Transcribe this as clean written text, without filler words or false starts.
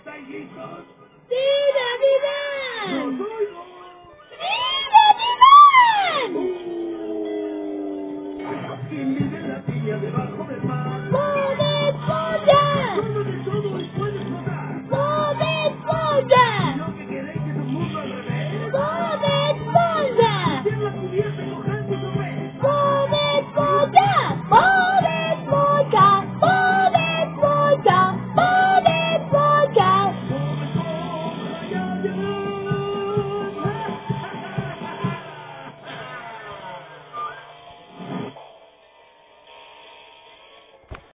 ¿Estáis listos? ¡Viva, Vidán! ¡Los oigo! ¡Viva, Vidán! ¿Quién vive en la silla debajo del mar?